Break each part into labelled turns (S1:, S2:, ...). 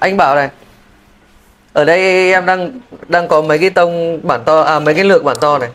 S1: Anh bảo này, ở đây em đang có mấy cái tông bản to, mấy cái lược bản to này.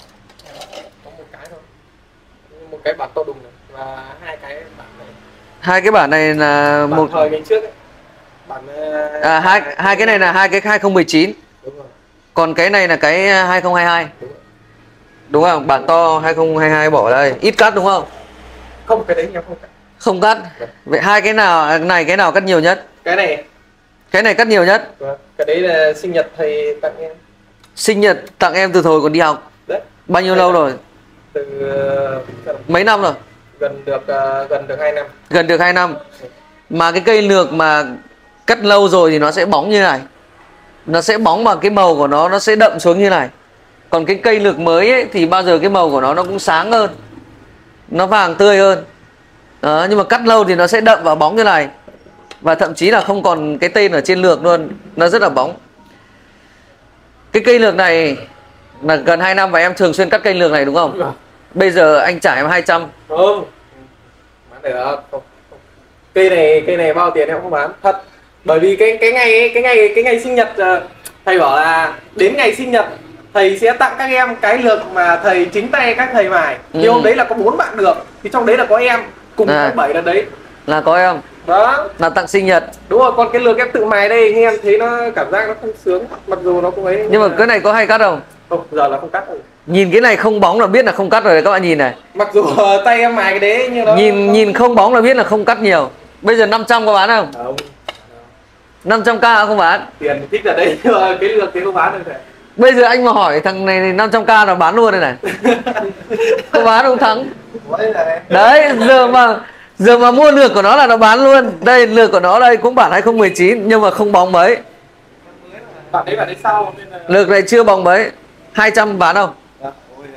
S2: Có một cái thôi, một cái bản to đùng này và hai cái bản này.
S1: Hai cái bản này là
S2: bản
S1: một
S2: thời ngày trước ấy. Bản
S1: hai cái này là hai cái 2019.
S2: đúng rồi.
S1: Còn cái này là cái 2022.
S2: Đúng rồi.
S1: Đúng không? Bản to 2022 bỏ đây, ít cắt đúng không?
S2: Không, cái đấy em không cắt.
S1: Không cắt. Vậy hai cái nào này, cái nào cắt nhiều nhất?
S2: Cái này.
S1: Cái này cắt nhiều nhất.
S2: Vâng. Cái đấy là sinh nhật thầy tặng em.
S1: Sinh nhật tặng em từ thời còn đi học.
S2: Đấy.
S1: Bao nhiêu lâu rồi?
S2: Từ
S1: Mấy năm rồi?
S2: gần được 2 năm.
S1: Gần được 2 năm. Mà cái cây lược mà cắt lâu rồi thì nó sẽ bóng như này. Nó sẽ bóng mà cái màu của nó sẽ đậm xuống như này. Còn cái cây lược mới ấy, thì bao giờ cái màu của nó cũng sáng hơn, nó vàng tươi hơn. Đó, nhưng mà cắt lâu thì nó sẽ đậm và bóng như này. Và thậm chí là không còn cái tên ở trên lược luôn. Nó rất là bóng. Cái cây lược này là gần 2 năm và em thường xuyên cắt cây lược này đúng không? Bây giờ anh trả em 200.
S2: Không. Bán được không? Cây này bao tiền em không bán thật. Bởi vì cái ngày sinh nhật thầy bảo là đến ngày sinh nhật thầy sẽ tặng các em cái lược mà thầy chính tay các thầy mài. Thì hôm đấy là có 4 bạn được, thì trong đấy là có em cùng tháng 7 là đấy.
S1: Là có em.
S2: Đó.
S1: Là tặng sinh nhật.
S2: Đúng rồi, còn cái lược em tự mài đây nhưng em thấy nó cảm giác nó không sướng, mặc dù nó cũng ấy.
S1: Nhưng mà cái này có hay cắt không?
S2: Không, giờ là không cắt rồi.
S1: Nhìn cái này không bóng là biết là không cắt rồi đấy các bạn nhìn này.
S2: Mặc dù tay em mài cái đấy nhưng nó
S1: nhìn không bóng là biết là không cắt nhiều. Bây giờ 500 có bán không?
S2: Không.
S1: 500k không bán.
S2: Tiền thích ở đấy nhưng mà cái lược thì không bán được thầy.
S1: Bây giờ anh mà hỏi thằng này 500k là bán luôn đây này. Có bán không Thắng? Đấy, giờ mà mua lược của nó là nó bán luôn. Đây lược của nó đây cũng bản 2019 nhưng mà không bóng mấy.
S2: Bạn đấy sau nên là...
S1: Lược này chưa bóng mấy. 200 bán không?
S2: Dạ, ôi,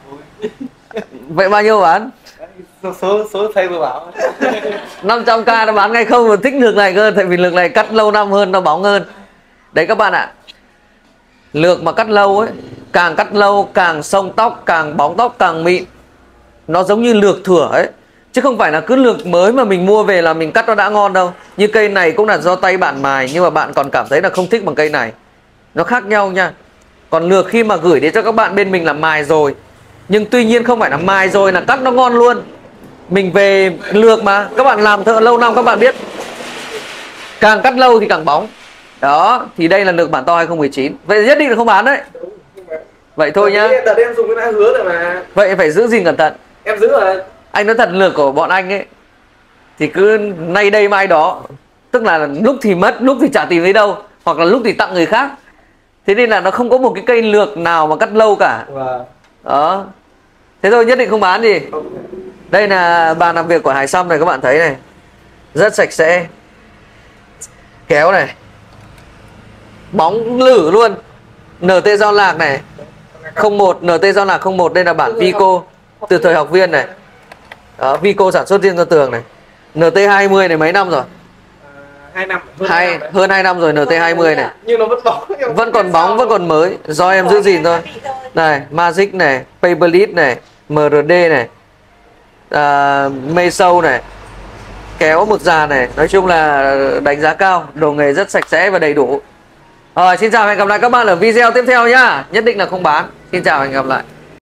S1: Vậy bao nhiêu bán?
S2: Số thầy vừa bảo
S1: 500k nó bán ngay không mà thích lược này cơ. Tại vì lược này cắt lâu năm hơn, nó bóng hơn. Đấy các bạn ạ. Lược mà cắt lâu ấy, càng cắt lâu càng xông tóc, càng bóng tóc càng mịn. Nó giống như lược thửa ấy. Chứ không phải là cứ lược mới mà mình mua về là mình cắt nó đã ngon đâu. Như cây này cũng là do tay bạn mài, nhưng mà bạn còn cảm thấy là không thích bằng cây này. Nó khác nhau nha. Còn lược khi mà gửi đến cho các bạn bên mình là mài rồi, nhưng tuy nhiên không phải là mài rồi là cắt nó ngon luôn. Mình về lược mà, các bạn làm thợ lâu năm các bạn biết, càng cắt lâu thì càng bóng. Đó, thì đây là lược bản to 2019. Vậy nhất định là không bán đấy. Vậy thôi nhá.
S2: Đợt em dùng cái đã hứa rồi mà.
S1: Vậy phải giữ gìn cẩn thận.
S2: Em giữ rồi.
S1: Anh nói thật, lược của bọn anh ấy thì cứ nay đây mai đó. Tức là lúc thì mất, lúc thì chả tìm thấy đâu, hoặc là lúc thì tặng người khác. Thế nên là nó không có một cái cây lược nào mà cắt lâu cả. Đó. Thế thôi, nhất định không bán gì. Đây là bàn làm việc của Hải Sâm này, các bạn thấy này. Rất sạch sẽ. Kéo này, bóng lử luôn. NT Giao Lạc này 01, NT Giao Lạc 01. Đây là bản Vico từ thời học viên này. Đó, Vico sản xuất riêng cho tường này. NT20 này mấy năm rồi?
S2: 2 năm.
S1: Hơn 2 năm rồi NT20 này.
S2: Nhưng nó vẫn bóng.
S1: Vẫn còn bóng, vẫn còn mới. Do em giữ gìn thôi. Này, Magic này, Paperlist này, MRD này, Meso này, kéo mực già này. Nói chung là đánh giá cao. Đồ nghề rất sạch sẽ và đầy đủ. Rồi, xin chào và hẹn gặp lại các bạn ở video tiếp theo nhá. Nhất định là không bán. Xin chào và hẹn gặp lại.